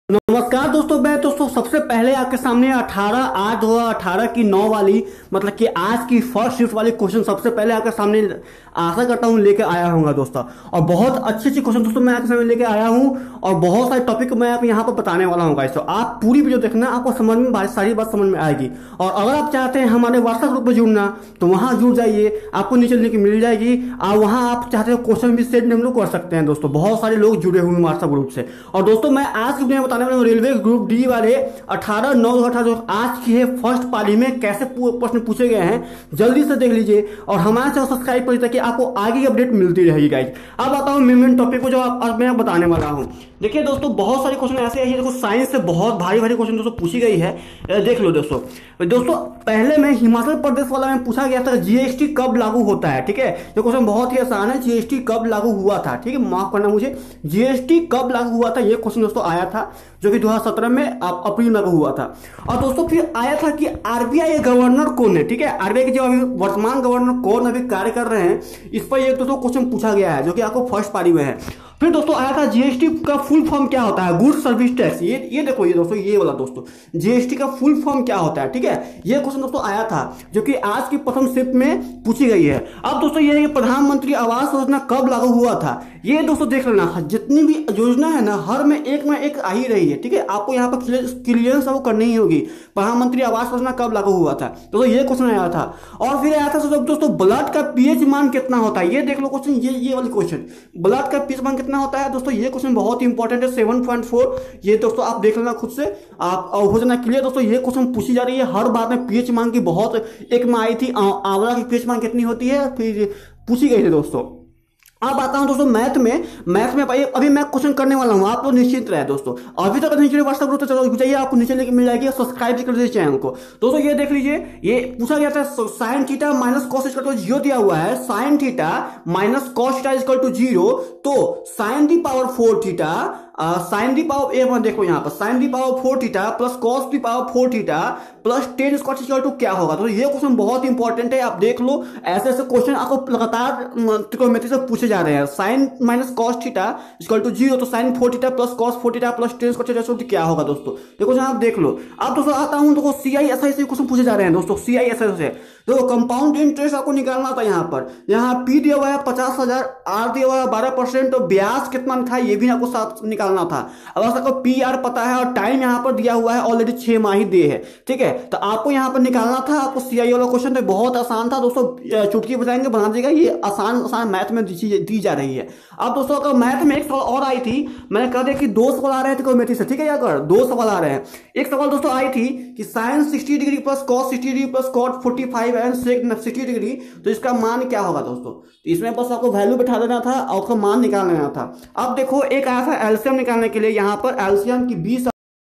नमस्कार दोस्तों, मैं दोस्तों सबसे पहले आपके सामने 18/8/2018 की 9 वाली मतलब कि आज की फर्स्ट शिफ्ट वाली क्वेश्चन सबसे पहले आपके सामने आशा करता हूँ लेके आया हूँ दोस्तों। और बहुत अच्छी अच्छी क्वेश्चन दोस्तों मैं आपके सामने लेके आया हूँ और बहुत सारे टॉपिक मैं आप यहाँ पर बताने वाला हूँ गाइस। तो आप पूरी वीडियो देखना, आपको समझ में सारी बात समझ में आएगी। और अगर आप चाहते हैं हमारे व्हाट्सएप ग्रुप में जुड़ना तो वहाँ जुड़ जाइए, आपको नीचे लिंक मिल जाएगी। और वहाँ आप चाहते हो क्वेश्चन भी सेंड हम लोग कर सकते हैं दोस्तों। बहुत सारे लोग जुड़े हुए हैं व्हाट्सएप ग्रुप से। और दोस्तों मैं आज की वीडियो में बताने वाला हूँ रेलवे ग्रुप डी वाले 18/9/2018 जो आज की है फर्स्ट पाली में कैसे प्रश्न पूछे गए हैं, जल्दी से देख लीजिए और हमारे चैनल सब्सक्राइब करिए ताकि आपको आगे की अपडेट मिलती रहेगी गाइज। अब आता हूँ मेन टॉपिक को जो आज मैं बताने वाला हूँ। देखिए दोस्तों बहुत सारे क्वेश्चन ऐसे हैं, देखो साइंस से बहुत भारी भारी क्वेश्चन दोस्तों पूछी गई है। देख लो दोस्तों पहले में हिमाचल प्रदेश वाला में पूछा गया था जीएसटी कब लागू होता है। ठीक है, ये क्वेश्चन बहुत ही आसान है, जीएसटी कब लागू हुआ था। ठीक है, माफ करना मुझे, जीएसटी कब लागू हुआ था ये क्वेश्चन दोस्तों आया था जो कि 2017 में अप्रैल में लागू हुआ था। और दोस्तों फिर आया था कि आरबीआई गवर्नर कौन है। ठीक है, आरबीआई के जो अभी वर्तमान गवर्नर कौन अभी कार्य कर रहे हैं इस पर एक दोस्तों क्वेश्चन पूछा गया है जो कि आपको फर्स्ट पारी में है। फिर दोस्तों आया था जीएसटी का फुल फॉर्म क्या होता है, गुड्स सर्विस टैक्स। ये देखो, ये दोस्तों ये वाला दोस्तों जीएसटी का फुल फॉर्म क्या होता है। ठीक है, ये क्वेश्चन दोस्तों आया था जो कि आज की प्रथम शिफ्ट में पूछी गई है। अब दोस्तों ये है कि प्रधानमंत्री आवास योजना कब लागू हुआ था। ये दोस्तों देख लेना, जितनी भी योजना है ना हर में एक आ ही रही है। ठीक है, आपको यहाँ पर क्लियरेंस वो करनी ही होगी। प्रधानमंत्री आवास योजना कब लागू हुआ था दोस्तों, ये क्वेश्चन आया था। और फिर आया था दोस्तों ब्लड का पीएच मान कितना होता है। ये देख लो क्वेश्चन, ये वाली क्वेश्चन, ब्लड का पीएच मान कितना होता है दोस्तों। ये क्वेश्चन बहुत ही इंपॉर्टेंट है, 7.4। ये दोस्तों आप देख लेना खुद से, आप हो जाना क्लियर। दोस्तों ये क्वेश्चन पूछी जा रही है हर बार में, पीएच मान की बहुत एक में आई थी, आंवला की पीएच मान कितनी होती है फिर पूछी गई थी दोस्तों। अब आता हूं दोस्तों मैथ में अभी मैं क्वेश्चन करने वाला हूं, आप लोग निश्चिंत रहे दोस्तों। अभी तक नीचे व्हाट्सएप ग्रुप तो चलो जाइए, आपको नीचे लेके मिल जाएगी, सब्सक्राइब कर दीजिए चैनल को दोस्तों। ये देख लीजिए, ये पूछा गया था sine theta minus cos equal to 0 दिया हुआ है। Sine theta minus cos theta equal to 0, तो sine the power 4 theta sine the power देखो यहाँ पर sine the power 4 theta plus cos the power 4 theta plus ten square equal to क्या होगा। तो ये क्वेश्चन बहुत इंपॉर्टेंट है, आप देख लो। ऐसे ऐसे क्वेश्चन आपको लगातार त्रिकोणमिति से पूछे जा रहे हैं। Sine minus cos theta equal to 0, तो sine 4 theta plus cos 4 theta plus ten square equal to क्या होगा दोस्तों। देखो आप देख लो। अब दोस्तों आता हूं तो सीआईएसआई से क्वेश्चन पूछे जा रहे हैं दोस्तों। सीआईएसआई से देखो कंपाउंड इंटरेस्ट आपको निकालना था। यहाँ पर पी दिया हुआ है 50,000, आर दिया हुआ है 12%, तो ब्याज कितना था ये भी आपको साथ निकालना था। अगर आपको पी आर पता है और टाइम यहाँ पर दिया हुआ है ऑलरेडी 6 माह ही दिए है। ठीक है, तो आपको यहाँ पर निकालना था। आपको सीआई वाला क्वेश्चन तो बहुत आसान था दोस्तों, चुटकी बजाएंगे बना देगा। ये आसान मैथ में दी जा रही है। अब दोस्तों अगर मैथ में एक सवाल और आई थी, मैंने कह दिया कि 2 सवाल आ रहे हैं त्रिकोणमिति से। ठीक है, अगर 2 सवाल आ रहे हैं, एक सवाल दोस्तों आई थी कि sine 60 degree plus cos 60 degree plus cot 45 and sec 60 degree, तो इसका मान क्या होगा दोस्तों। तो इसमें बस आपको वैल्यू बैठा देना था और उसका मान निकाल लेना था। अब देखो एक आया था एलसीएम निकालने के लिए, यहाँ पर एलसीएम की 20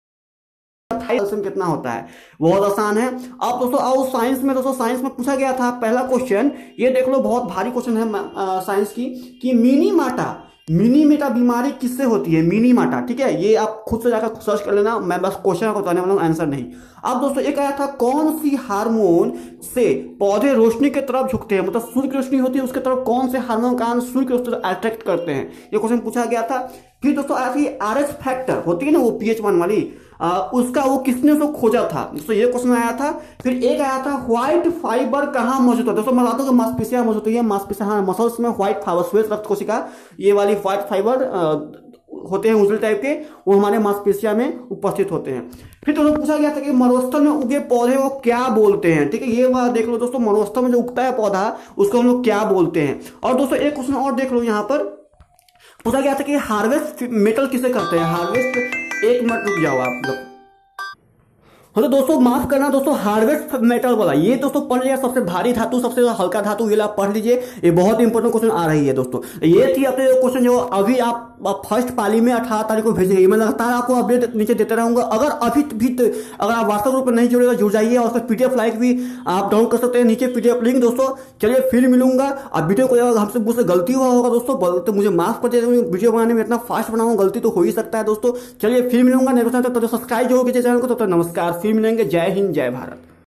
एलसीएम कितना होता है, बहुत आसान है। अब दोस्तों आओ साइंस में, दोस्तों साइंस में पूछा गया था पहला क्वेश्चन, ये देख लो बहुत भारी क्वेश्चन है साइंस की, कि मिनीमाटा बीमारी किससे होती है, मिनीमाटा। ठीक है, ये आप खुद से जाकर सर्च कर लेना, मैं बस क्वेश्चन को बताने वाला हूं, आंसर नहीं। अब दोस्तों एक आया था कौन सी हार्मोन से पौधे रोशनी की तरफ झुकते हैं, मतलब सूर्य की रोशनी होती है उसके तरफ कौन से हार्मोन का सूर्य की रोशनी अट्रैक्ट करते हैं, ये क्वेश्चन पूछा गया था। फिर दोस्तों आया थी आरएस फैक्टर होती है ना वो पीएच वन वाली, उसका वो किसने उसको खोजा था दोस्तों, ये क्वेश्चन आया था। फिर एक आया था व्हाइट फाइबर कहाँ मौजूद होता है दोस्तों, मैं बताता हूँ मांसपेशियां मौजूद होती है, मांसपेशियां हाँ मसल्स में व्हाइट फाइबर, श्वेत रक्त कोशिका, ये वाली व्हाइट फाइबर होते हैं उजले टाइप के, वो हमारे मांसपेशियां में उपस्थित होते हैं। फिर दोस्तों पूछा गया था कि मरुस्थल में उगे पौधे को क्या बोलते हैं। ठीक है, ये बात देख लो दोस्तों, मरुस्थल में जो उगता है पौधा उसको हम लोग क्या बोलते हैं। और दोस्तों एक क्वेश्चन और देख लो, यहाँ पर पूछा गया था कि हार्वेस्ट मेटल किसे करते हैं, हार्वेस्ट, एक मिनट रुक जाओ आप लोग। हाँ तो दोस्तों माफ करना दोस्तों, हार्वेस्ट मेटल वाला ये दोस्तों पढ़ लिया, सबसे भारी धातु सबसे हल्का धातु, ये आप पढ़ लीजिए, ये बहुत इंपॉर्टेंट क्वेश्चन आ रही है दोस्तों। ये थी अपने क्वेश्चन जो अभी आप फर्स्ट पाली में 18 तारीख को भेजेंगे। मैं लगातार आपको अपडेट नीचे देते रहूंगा। अगर अभी भी अगर आप व्हाट्सएप ग्रुप पर नहीं जुड़ेगा जुड़ जाइए, और उसका पीडीएफ लाइक भी आप डाउनलोड कर सकते हैं, नीचे पीडीएफ लिंक दोस्तों। चलिए फिर मिलूंगा। अब वीडियो को अगर हमसे मुझसे गलती हुआ होगा दोस्तों तो मुझे माफ कर दीजिए, वीडियो बनाने में इतना फास्ट बनाऊंगा, गलती तो हो ही सकता है दोस्तों। चलिए फिर मिलूंगा, नहीं तो सब्सक्राइब जरूर कीजिए चैनल को। तो नमस्कार, फिर मिलेंगे। जय हिंद, जय भारत।